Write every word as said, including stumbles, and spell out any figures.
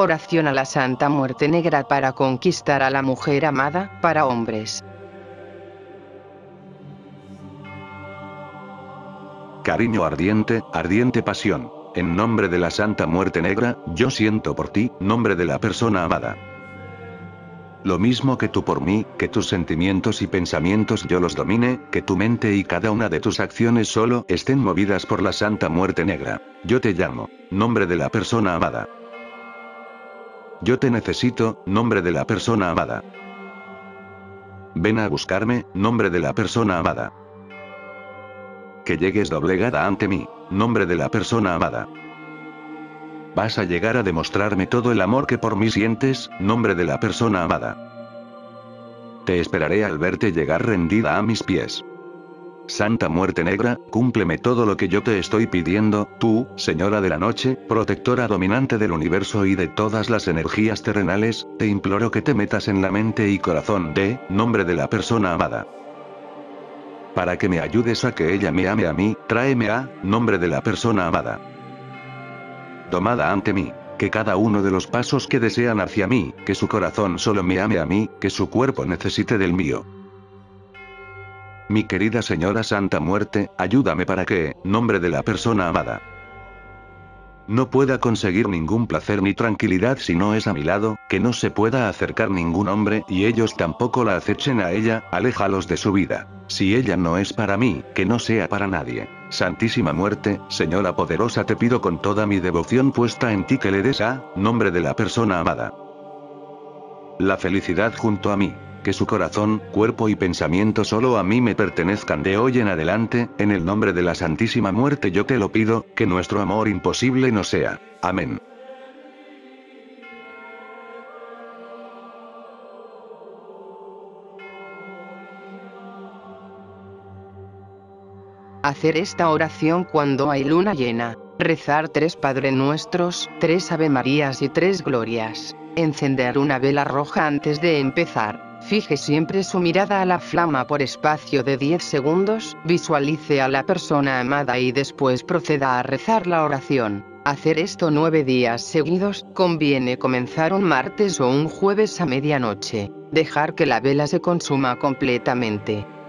Oración a la Santa Muerte Negra para conquistar a la mujer amada, para hombres. Cariño ardiente, ardiente pasión. En nombre de la Santa Muerte Negra, yo siento por ti, nombre de la persona amada. Lo mismo que tú por mí, que tus sentimientos y pensamientos yo los domine, que tu mente y cada una de tus acciones solo estén movidas por la Santa Muerte Negra. Yo te llamo, nombre de la persona amada. Yo te necesito, nombre de la persona amada. Ven a buscarme, nombre de la persona amada. Que llegues doblegada ante mí, nombre de la persona amada. Vas a llegar a demostrarme todo el amor que por mí sientes, nombre de la persona amada. Te esperaré al verte llegar rendida a mis pies. Santa Muerte Negra, cúmpleme todo lo que yo te estoy pidiendo, tú, Señora de la Noche, protectora dominante del universo y de todas las energías terrenales, te imploro que te metas en la mente y corazón de, nombre de la persona amada. Para que me ayudes a que ella me ame a mí, tráeme a, nombre de la persona amada. Domada ante mí, que cada uno de los pasos que desean hacia mí, que su corazón solo me ame a mí, que su cuerpo necesite del mío. Mi querida Señora Santa Muerte, ayúdame para que, nombre de la persona amada, no pueda conseguir ningún placer ni tranquilidad si no es a mi lado, que no se pueda acercar ningún hombre y ellos tampoco la acechen a ella, aléjalos de su vida. Si ella no es para mí, que no sea para nadie. Santísima Muerte, Señora poderosa, te pido con toda mi devoción puesta en ti que le des a, nombre de la persona amada, la felicidad junto a mí. Que su corazón, cuerpo y pensamiento solo a mí me pertenezcan de hoy en adelante, en el nombre de la Santísima Muerte yo te lo pido, que nuestro amor imposible no sea. Amén. Hacer esta oración cuando hay luna llena. Rezar tres Padre Nuestros, tres Ave Marías y tres Glorias. Encender una vela roja antes de empezar. Fije siempre su mirada a la flama por espacio de diez segundos, visualice a la persona amada y después proceda a rezar la oración. Hacer esto nueve días seguidos, conviene comenzar un martes o un jueves a medianoche. Dejar que la vela se consuma completamente.